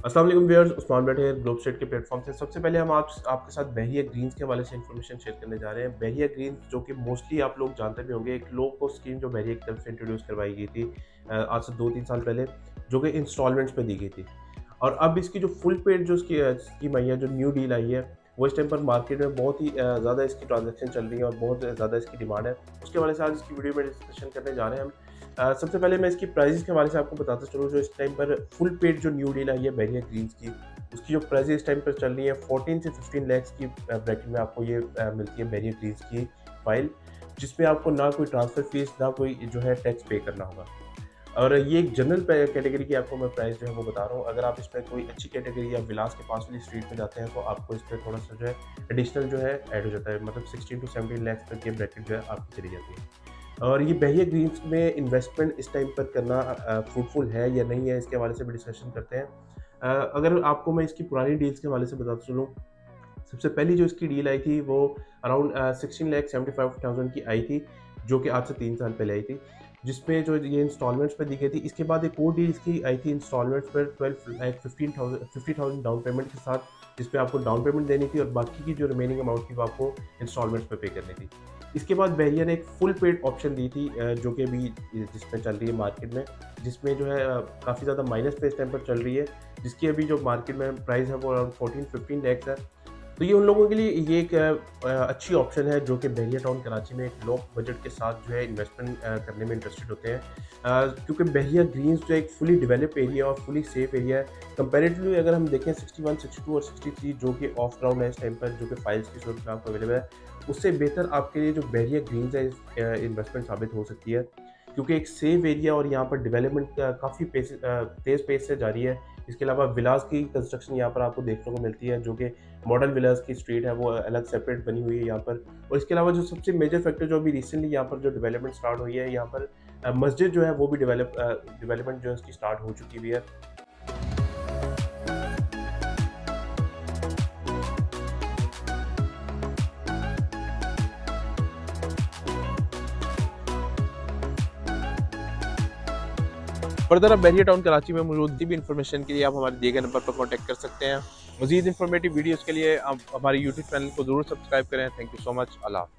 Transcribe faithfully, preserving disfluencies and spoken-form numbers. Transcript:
अस्सलाम वालेकुम व्यूअर्स, उस्मान बैठे हैं ग्लोब स्टेट के प्लेटफॉर्म से। सबसे पहले हम आप आपके साथ बहरिया ग्रीन्स के हवाले से इन्फॉर्मेशन शेयर करने जा रहे हैं। बहरिया ग्रीन्स जो कि मोस्टली आप लोग जानते भी होंगे, एक लो कॉस्ट स्कीम जो बहरिया की तरफ से इंट्रोड्यूस करवाई गई थी आज से दो तीन साल पहले, जो कि इंस्टॉलमेंट्स पे दी गई थी। और अब इसकी जो फुल पेड जो इसकी स्कीम आई है, जो न्यू डील आई है, वो इस टाइम पर मार्केट में बहुत ही ज़्यादा इसकी ट्रांजैक्शन चल रही है और बहुत ज़्यादा इसकी डिमांड है। उसके हवाले से आज इसकी वीडियो में डिस्कशन करने जा रहे हैं हम। Uh, सबसे पहले मैं इसकी प्राइसेस के हवाले से आपको बताता चलूँ। जो इस टाइम पर फुल पेड जो न्यू डील आई है बहरिया ग्रीन्स की, उसकी जो प्राइस इस टाइम पर चल रही है फोर्टीन से फिफ्टीन लैक्स की ब्रैकेट में आपको ये uh, मिलती है बहरिया ग्रीन्स की फाइल, जिसमें आपको ना कोई ट्रांसफ़र फीस ना कोई जो है टैक्स पे करना होगा। और ये एक जनरल कैटेगरी की आपको मैं प्राइस जो है वो बता रहा हूँ। अगर आप इसमें कोई अच्छी कैटेगरी या विलास के पास वाली स्ट्रीट में जाते हैं तो आपको इस पर थोड़ा सा जो है एडिशनल जो है ऐड हो जाता है, मतलब सिक्सटीन टू सेवनटीन लैक्स तक ये ब्रैकेट जो है आपकी चली जाती है। और ये बहरिया ग्रीन्स में इन्वेस्टमेंट इस टाइम पर करना फ्रूटफुल है या नहीं है, इसके हवाले से भी डिस्कशन करते हैं। अगर आपको मैं इसकी पुरानी डील्स के हवाले से बताता चलूँ, सबसे पहली जो इसकी डील आई थी वो around sixteen lakh seventy five thousand की आई थी, जो कि आज से तीन साल पहले आई थी, जिसमें जो ये इंस्टॉलमेंट्स पर दी गई थी। इसके बाद एक और डील इसकी आई थी इंस्टॉलमेंट्स पर twelve lakh fifteen thousand fifty thousand down payment के साथ, जिसपे आपको डाउन पेमेंट देनी थी और बाकी की जो रिमेनिंग अमाउंट थी वो आपको इंस्टॉलमेंट्स पे पे करनी थी। इसके बाद बहरिया ने एक फुल पेड ऑप्शन दी थी, जो कि अभी जिसमें चल रही है मार्केट में, जिसमें जो है काफ़ी ज़्यादा माइनस पे इस टाइम पर चल रही है, जिसकी अभी जो मार्केट में प्राइस है वो अराउंड फोर्टीन फिफ्टीन लैक्स है। तो ये उन लोगों के लिए ये एक अच्छी ऑप्शन है जो कि बहरिया टाउन कराची में एक लो बजट के साथ जो है इन्वेस्टमेंट करने में इंटरेस्टेड होते हैं, क्योंकि बहरिया ग्रीन्स जो एक फुली डेवलप एरिया और फुली सेफ एरिया है। कंपेरेटिवली अगर हम देखें सिक्सटी वन, सिक्सटी टू और सिक्सटी थ्री जो कि ऑफ ग्राउंड है इस टाइम पर, जो कि फाइल्स की सूरत में आपको अवेलेबल है, उससे बेहतर आपके लिए जो बहरिया ग्रीन्स है इन्वेस्टमेंट साबित हो सकती है, क्योंकि एक सेफ एरिया और यहाँ पर डेवलपमेंट काफ़ी तेज़ पेस से जारी है। इसके अलावा विलास की कंस्ट्रक्शन यहाँ पर आपको देखने को मिलती है, जो कि मॉडर्न विलास की स्ट्रीट है वो अलग सेपरेट बनी हुई है यहाँ पर। और इसके अलावा जो सबसे मेजर फैक्टर जो अभी रिसेंटली यहाँ पर जो डेवलपमेंट स्टार्ट हुई है, यहाँ पर मस्जिद जो है वो भी डेवलप डेवलपमेंट जो है उसकी स्टार्ट हो चुकी हुई है। फर्दर आप बहरिया टाउन कराची में मौजूद किसी भी इन्फॉर्मेशन के लिए आप हमारे दिए गए नंबर पर कॉन्टैक्ट कर सकते हैं। मज़ीद इन्फॉर्मेटिव वीडियोज़ के लिए आप हमारे यूट्यूब चैनल को ज़रूर सब्सक्राइब करें। Thank you so much. Allah.